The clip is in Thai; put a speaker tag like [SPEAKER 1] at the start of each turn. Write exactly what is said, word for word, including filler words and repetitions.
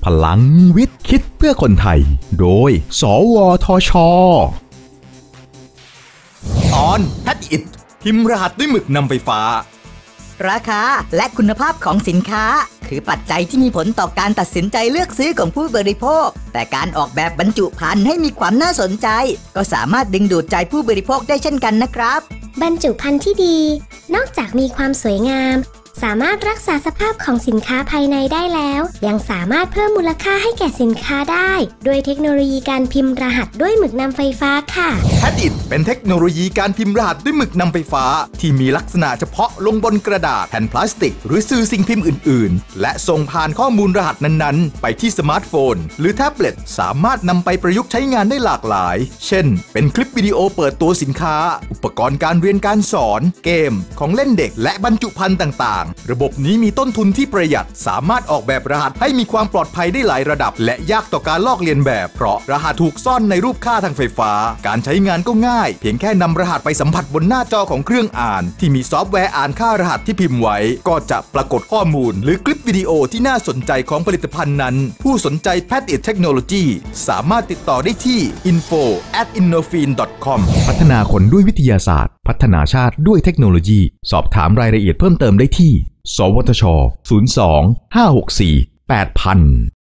[SPEAKER 1] พลังวิทย์คิดเพื่อคนไทยโดยสวทช.
[SPEAKER 2] ตอนแพทอิทพิมพ์รหัสด้วยหมึกนำไฟฟ้า
[SPEAKER 3] ราคาและคุณภาพของสินค้าคือปัจจัยที่มีผลต่อการตัดสินใจเลือกซื้อของผู้บริโภคแต่การออกแบบบรรจุภัณฑ์ให้มีความน่าสนใจก็สามารถดึงดูดใจผู้บริโภคได้เช่นกันนะครับ
[SPEAKER 4] บรรจุภัณฑ์ที่ดีนอกจากมีความสวยงามสามารถรักษาสภาพของสินค้าภายในได้แล้วยังสามารถเพิ่มมูลค่าให้แก่สินค้าได้ด้วยเทคโนโลยีการพิมพ์รหัสด้วยหมึกนำไฟฟ้าค่ะ
[SPEAKER 2] แพทอิทเป็นเทคโนโลยีการพิมพ์รหัสด้วยหมึกนำไฟฟ้าที่มีลักษณะเฉพาะลงบนกระดาษแผ่นพลาสติกหรือสื่อสิ่งพิมพ์อื่นๆและส่งผ่านข้อมูลรหัสนั้นๆไปที่สมาร์ทโฟนหรือแท็บเล็ตสามารถนำไปประยุกต์ใช้งานได้หลากหลายเช่นเป็นคลิปวิดีโอเปิดตัวสินค้าอุปกรณ์การเรียนการสอนเกมของเล่นเด็กและบรรจุภัณฑ์ต่างๆระบบนี้มีต้นทุนที่ประหยัดสามารถออกแบบรหัสให้มีความปลอดภัยได้หลายระดับและยากต่อการลอกเลียนแบบเพราะรหัสถูกซ่อนในรูปค่าทางไฟฟ้าการใช้งานก็ง่ายเพียงแค่นำรหัสไปสัมผัสบนหน้าจอของเครื่องอ่านที่มีซอฟต์แวร์อ่านค่ารหัสที่พิมพ์ไว้ก็จะปรากฏข้อมูลหรือคลิปวิดีโอที่น่าสนใจของผลิตภัณฑ์นั้นผู้สนใจ แพทอิท Technology สามารถติดต่อได้ที่ อินโฟ แอท อินโนฟีน ดอท คอม
[SPEAKER 1] พัฒนาคนด้วยวิทยาศาสตร์พัฒนาชาติด้วยเทคโนโลยีสอบถามรายละเอียดเพิ่มเติมได้ที่สวทช ศูนย์ สอง ห้า หก สี่ แปด ศูนย์ ศูนย์